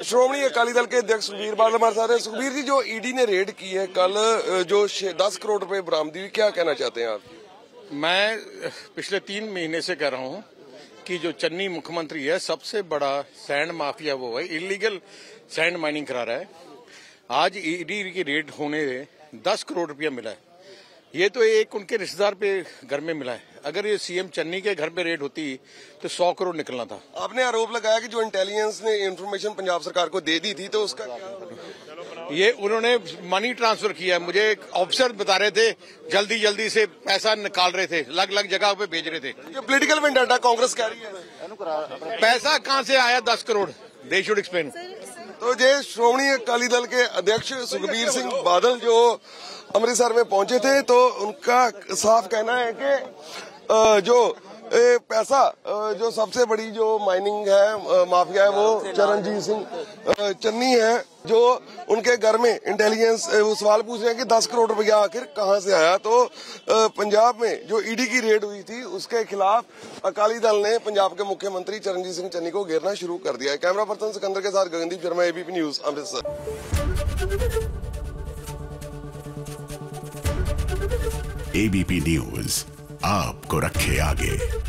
श्रोमणी अकाली दल के अध्यक्ष सुखबीर बादल हमारे साथ हैं। सुखबीर जी, जो ईडी ने रेड की है कल, जो 10 करोड़ रुपए बरामदी हुई, क्या कहना चाहते हैं आप? मैं पिछले 3 महीने से कह रहा हूं कि जो चन्नी मुख्यमंत्री है, सबसे बड़ा सैंड माफिया वो है, इलीगल सैंड माइनिंग करा रहा है। आज ईडी की रेड होने 10 करोड़ रुपया मिला है। ये तो एक उनके रिश्तेदार पे घर में मिला है। अगर ये सीएम चन्नी के घर पे रेड होती तो 100 करोड़ निकलना था। आपने आरोप लगाया कि जो इंटेलिजेंस ने इंफॉर्मेशन पंजाब सरकार को दे दी थी, तो उसका क्या? ये उन्होंने मनी ट्रांसफर किया। मुझे एक ऑफिसर बता रहे थे, जल्दी से पैसा निकाल रहे थे, अलग जगह पे भेज रहे थे। जो पोलिटिकल वेंडाटा कांग्रेस कह रही है, पैसा कहां से आया 10 करोड़? They should explain. तो ये श्रोमणी अकाली दल के अध्यक्ष सुखबीर सिंह बादल जो अमृतसर में पहुंचे थे, तो उनका साफ कहना है कि जो पैसा, जो सबसे बड़ी जो माइनिंग है माफिया है, वो चरणजीत सिंह चन्नी है, जो उनके घर में इंटेलिजेंस वो सवाल पूछ रहे हैं कि 10 करोड़ रुपया आखिर कहां से आया। तो पंजाब में जो ईडी की रेड हुई थी, उसके खिलाफ अकाली दल ने पंजाब के मुख्यमंत्री चरणजीत सिंह चन्नी को घेरना शुरू कर दिया है। कैमरा पर्सन सिकंदर के साथ गगनदीप शर्मा, एबीपी न्यूज, अमृतसर। एबीपी न्यूज आपको रखे आगे।